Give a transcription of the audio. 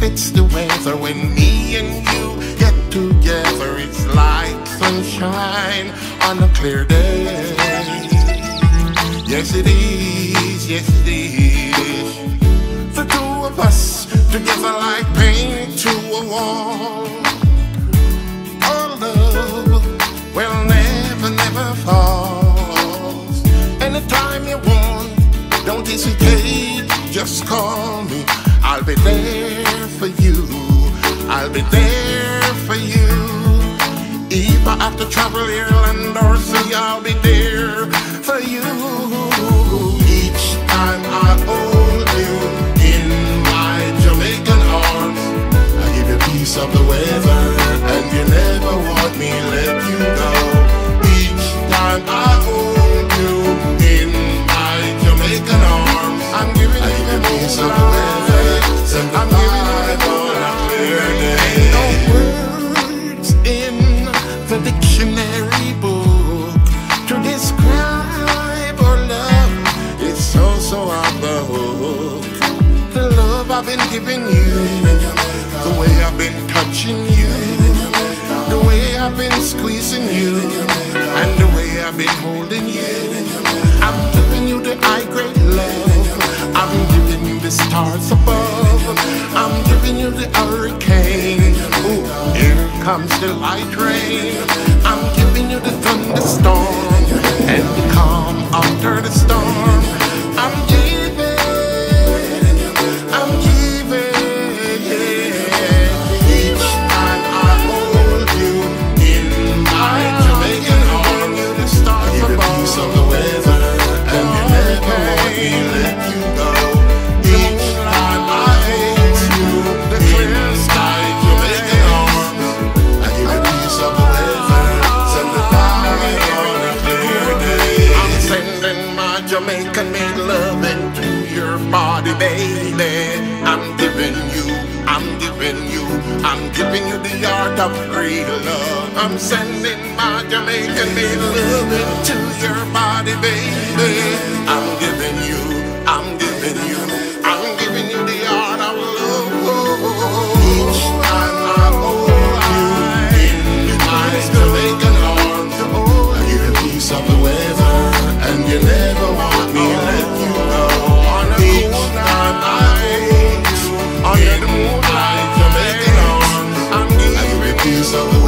it's the weather. When me and you get together, it's like sunshine on a clear day. Yes it is, yes it is. The two of us together like paint to a wall. Our love will never, never falls. Anytime you want, don't hesitate, just call me. I'll be there for you, I'll be there for you. If I have to travel Ireland or sea, I'll be there for you. Each time I hold you in my Jamaican arms, I give you a piece of the weather, and you never want me let you go. Each time I hold you in my Jamaican arms, I'm giving you a piece of the weather, I'm giving you on a clear day. Ain't no words in the dictionary book to describe our love. It's so off the hook. The love I've been giving you, the way I've been touching you, the way I've been squeezing you, and the way I've been holding you. I'm giving you the high grade love, I'm giving you the stars above, I'm giving you the hurricane. Ooh, here comes the light rain. I'm giving you the thunderstorm and the calm after the storm. I'm giving, I'm giving, yeah. Each time I hold you in my Jamaican arms, you the stars above, a piece of the weather, and you never want me let you go. Each time I hold you, the clear sky, Jamaican arms, I give you a piece of the weather, send the light on a clear day. I'm sending my Jamaican made loving to your body, baby. I'm giving you, I'm giving you, I'm giving you the art of real love. I'm sending my Jamaican made loving to your body, baby. I'm giving you, I'm giving you, I'm giving you the art of love. Each time I hold you in my Jamaican arms, I give you a piece of the weather, and you never want me let you go. Each time I hold you in my Jamaican arms, I give you a piece of the